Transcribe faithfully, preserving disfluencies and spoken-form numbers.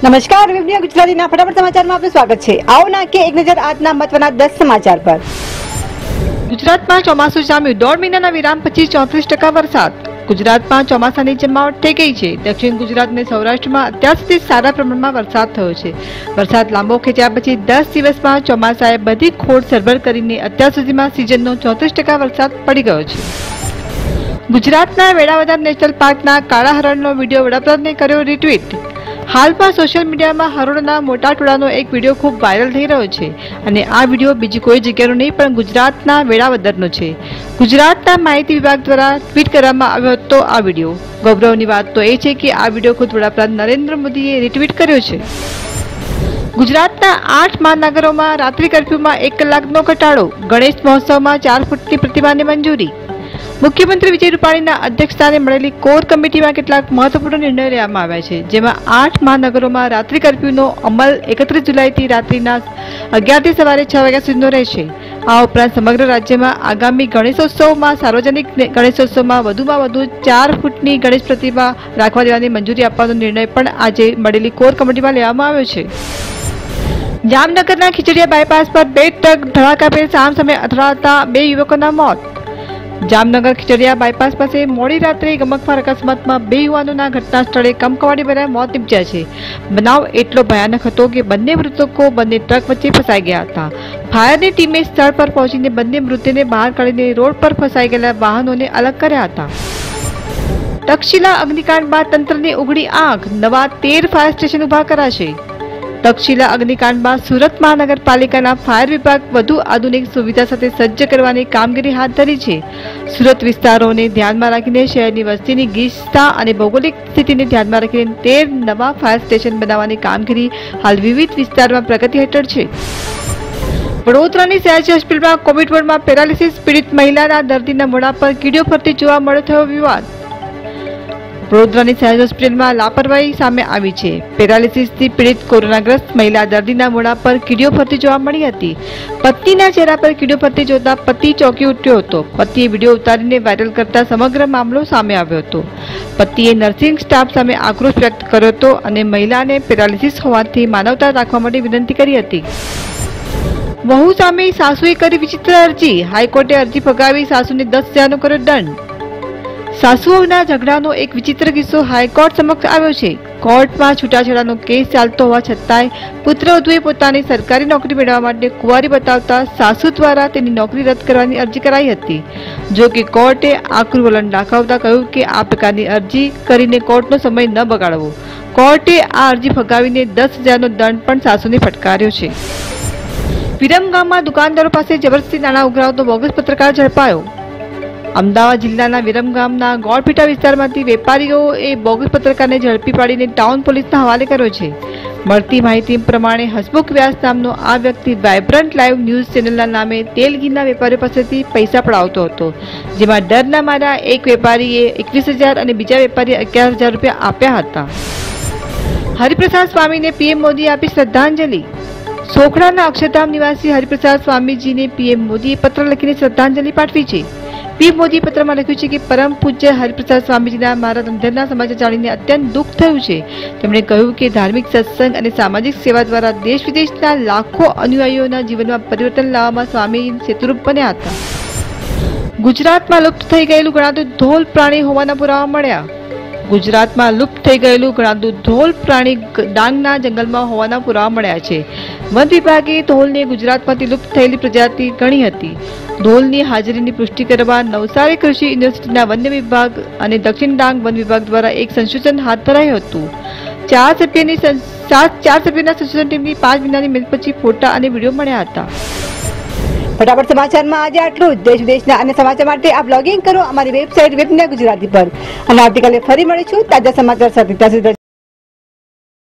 નમસ્કાર, વિડીયો ગુજરાતીના ફટાફટ સમાચારમાં આપનું સ્વાગત છે। આવો નાખીએ એક નજર આજના મહત્વના દસ સમાચાર પર। ગુજરાતમાં ચોમાસું જામ્યું। દોઢ મહિનાના વિરામ પછી ચોત્રીસ ટકા વરસાદ। ગુજરાતમાં ચોમાસાની જમાવટ થઈ ગઈ છે। દક્ષિણ ગુજરાત અને સૌરાષ્ટ્રમાં અત્યાર સુધી સારા પ્રમાણમાં વરસાદ થયો છે। વરસાદ લાંબો ખેંચ્યા પછી દસ દિવસમાં ચોમાસાએ બધી ખોડ સરભર કરીને અત્યાર સુધીમાં સિઝનનો ચોત્રીસ ટકા વરસાદ પડી ગયો છે। ગુજરાતના વેળાવદર નેશનલ પાર્કના કાળા હરણનો વિડીયો વડાપ્રધાને કર્યો રીટ્વીટ। હાલમાં સોશિયલ મીડિયામાં હરણોના મોટા ટોળાનો એક વિડીયો ખૂબ વાયરલ થઈ રહ્યો છે અને આ વિડીયો બીજી કોઈ જગ્યાનો નહીં પણ ગુજરાતના વેળાવદરનો છે। ગુજરાતના માહિતી વિભાગ દ્વારા ટ્વીટ કરવામાં આવ્યો હતો આ વિડીયો। ગૌરવની વાત તો એ છે કે આ વિડીયો ખુદ વડાપ્રધાન નરેન્દ્ર મોદીએ રીટ્વીટ કર્યો છે। ગુજરાતના આઠ મહાનગરોમાં રાત્રિ કર્ફ્યુમાં એક કલાકનો ઘટાડો। ગણેશ મહોત્સવમાં ચાર ફૂટની પ્રતિમાને મંજૂરી। મુખ્યમંત્રી વિજય રૂપાણીના અધ્યક્ષસ્થાને મળેલી કોર કમિટીમાં કેટલાક મહત્વપૂર્ણ નિર્ણયો લેવામાં આવ્યા છે, જેમાં આઠ મહાનગરોમાં રાત્રિ કર્ફ્યુનો અમલ એકત્રીસ જુલાઈથી રાત્રિના અગિયારથી સવારે છ વાગ્યા સુધીનો રહેશે। આ ઉપરાંત સમગ્ર રાજ્યમાં આગામી ગણેશોત્સવમાં સાર્વજનિક ગણેશોત્સવમાં વધુમાં વધુ ચાર ફૂટની ગણેશ પ્રતિમા રાખવા દેવાની મંજૂરી આપવાનો નિર્ણય પણ આજે મળેલી કોર કમિટીમાં લેવામાં આવ્યો છે। જામનગરના ખીચડીયા બાયપાસ પર બે ટ્રક ધડાકાભેર સામસામે અથડાતા બે યુવકોના મોત। જામનગર ખીચડીયા બાયપાસ પાસે મોડી રાત્રે ગમખ્વાર અકસ્માતમાં બે યુવાનોના ઘટના સ્થળે કમકમાટી ભર્યા મોત નીપજ્યા છે। બનાવ એટલો ભયાનક હતો કે બંને મૃતકો બંને ટ્રક વચ્ચે ફસાઈ ગયા હતા। ફાયરની ટીમે સ્થળ પર પહોંચીને બંને મૃતદેહને બહાર કાઢીને રોડ પર ફસાઈ ગયેલા વાહનોને અલગ કર્યા હતા। તક્ષશિલા અગ્નિકાંડ બાદ તંત્રની ઉઘડી આંખ। નવા તેર ફાયર સ્ટેશન ઉભા કરાશે। તક્ષશિલા અગ્નિકાંડ બાદ સુરત મહાનગરપાલિકાના ફાયર વિભાગ વધુ આધુનિક સુવિધા સાથે સજ્જ કરવાની કામગીરી હાથ ધરી છે। સુરત વિસ્તારોને ધ્યાનમાં રાખીને શહેરની વસ્તીની ગીચતા અને ભૌગોલિક સ્થિતિને ધ્યાનમાં રાખીને તેર નવા ફાયર સ્ટેશન બનાવવાની કામગીરી હાલ વિવિધ વિસ્તારમાં પ્રગતિ હેઠળ છે। વડોદરાની સયાજી હોસ્પિટલમાં કોવિડ વોર્ડમાં પેરાલિસિસ પીડિત મહિલાના દર્દીના મોઢા પર કીડીઓ ફરતી જોવા મળ્યો થયો વિવાદ। વડોદરાની સયાજી હોસ્પિટલમાં લાપરવાહી સામે આવી છે। પેરાલિસિસથી પીડિત કોરોનાગ્રસ્ત મહિલા દર્દીના મોઢા પર કીડીઓ ફરતી જોવા મળી હતી। પત્નીના ચહેરા પર કીડીઓ ફરતી જોતા પતિ ચોંકી ઉઠ્યો હતો। પતિએ વિડીયો ઉતારીને વાયરલ કરતા સમગ્ર મામલો સામે આવ્યો હતો। પતિએ નર્સિંગ સ્ટાફ સામે આક્રોશ વ્યક્ત કર્યો હતો અને મહિલાને પેરાલિસિસ હોવાથી માનવતા રાખવા માટે વિનંતી કરી હતી। વહુ સામે સાસુએ કરી વિચિત્ર અરજી। હાઈકોર્ટે અરજી ફગાવી સાસુને દસ હજારનો કર્યો દંડ। સાસુઓના ઝઘડાનો એક વિચિત્ર કિસ્સો હાઈકોર્ટ સમક્ષ આવ્યો છે। કોર્ટમાં છૂટાછેડાનો કેસ ચાલતો હોવા છતાંય પુત્રવધુએ પોતાની સરકારી નોકરી મેળવવા માટે કુંવારી બતાવતા સાસુ દ્વારા તેની નોકરી રદ કરવાની અરજી કરાઈ હતી। જો કે કોર્ટે આકરું વલણ દાખવતા કહ્યું કે આ પ્રકારની અરજી કરીને કોર્ટનો સમય ન બગાડવો। કોર્ટે આ અરજી ફગાવીને દસ હજારનો દંડ પણ સાસુને ફટકાર્યો છે। વિરમગામમાં દુકાનદારો પાસે જબરદસ્તી નાણાં ઉઘરાવતો બોગસ પત્રકાર ઝડપાયો। અમદાવાદ જિલ્લાના વિરમગામના ગોળપીટા વિસ્તારમાંથી વેપારીઓએ બોગસ પત્રકારને ઝડપી પાડીને ટાઉન પોલીસના હવાલે કર્યો છે। મળતી માહિતી પ્રમાણે હસમુખ વ્યાસ નામનો આ વ્યક્તિ વાઇબ્રન્ટ લાઈવ ન્યૂઝ ચેનલના નામે તેલ ઘીના વેપારીઓ પાસેથી પૈસા પડાવતો હતો, જેમાં ડરના મારા એક વેપારીએ એકવીસ હજાર અને બીજા વેપારીએ અગિયાર હજાર રૂપિયા આપ્યા હતા। હરિપ્રસાદ સ્વામીને પીએમ મોદીએ આપી શ્રદ્ધાંજલિ। સોખડાના અક્ષરધામ નિવાસી હરિપ્રસાદ સ્વામીજીને પીએમ મોદીએ પત્ર લખીને શ્રદ્ધાંજલિ પાઠવી છે। પીએમ મોદીએ પત્રમાં લખ્યું છે કે પરમ પૂજ્ય હરિપ્રસાદ સ્વામીજીના મારા અંદરના સમાચાર જાણીને અત્યંત દુઃખ થયું છે। તેમણે કહ્યું કે ધાર્મિક સત્સંગ અને સામાજિક સેવા દ્વારા દેશ વિદેશના લાખો અનુયાયીઓના જીવનમાં પરિવર્તન લાવવામાં સ્વામી સેતુરૂપ બન્યા હતા। ગુજરાતમાં લુપ્ત થઈ ગયેલું ગણાતું ધોલ પ્રાણી હોવાના પુરાવા મળ્યા। ગુજરાતમાં લુપ્ત થઈ ગયેલું ગણાતું ધોલ પ્રાણી ડાંગના જંગલમાં હોવાના પુરાવા મળ્યા છે। વન વિભાગે ધોલને ગુજરાતમાંથી લુપ્ત થયેલી પ્રજાતિ ગણી હતી। ધોલની હાજરીની પુષ્ટિ કરવા નવસારી કૃષિ યુનિવર્સિટીના વન્ય વિભાગ અને દક્ષિણ ડાંગ વન વિભાગ દ્વારા એક સંશોધન હાથ ધરાયું હતું। ચાર સભ્યની સાત ચાર સભ્યોના સંશોધન ટીમની પાંચ મહિનાની મહેનત પછી ફોટા અને વિડીયો મળ્યા હતા। ફટાફટ સમાચારમાં આજે આટલું જ। દેશ વિદેશના અન્ય સમાચાર માટે આપ લોગિન કરો અમારી વેબસાઇટ વેબના ગુજરાતી પર અને આવતીકાલે ફરી મળીશું તાજા સમાચાર સાથે।